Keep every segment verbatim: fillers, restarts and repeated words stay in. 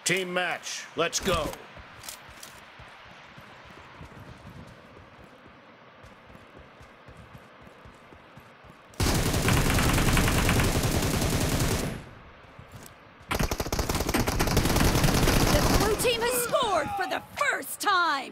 Team match, let's go. The blue team has scored for the first time!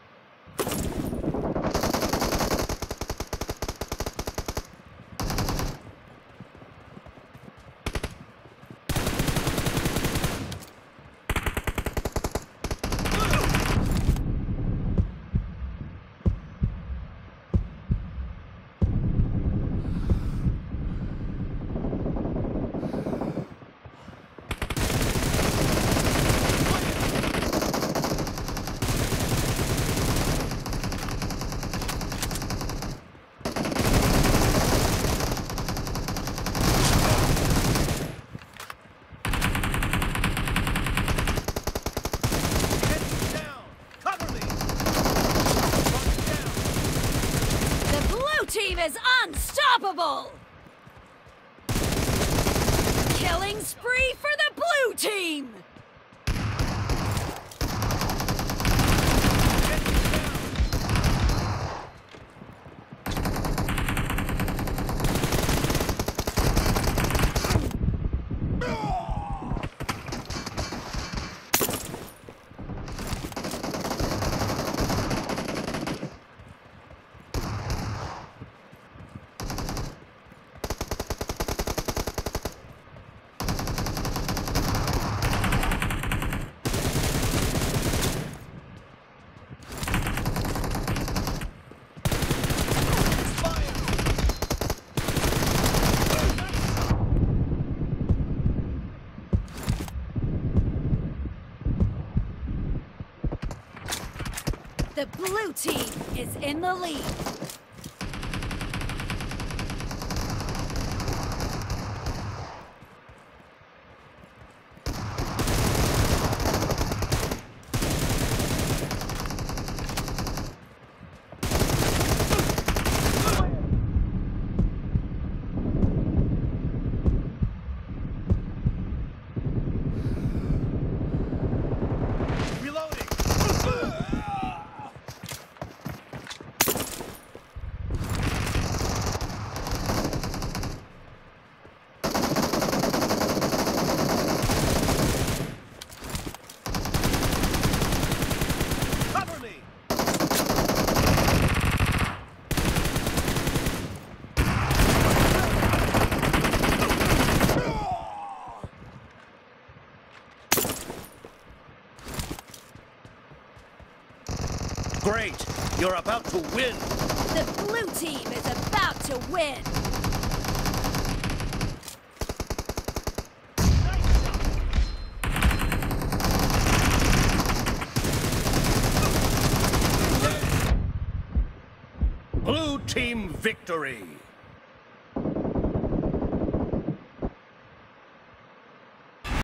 Team is unstoppable! Killing spree for the blue team! The blue team is in the lead. Great! You're about to win! The blue team is about to win! Blue team victory!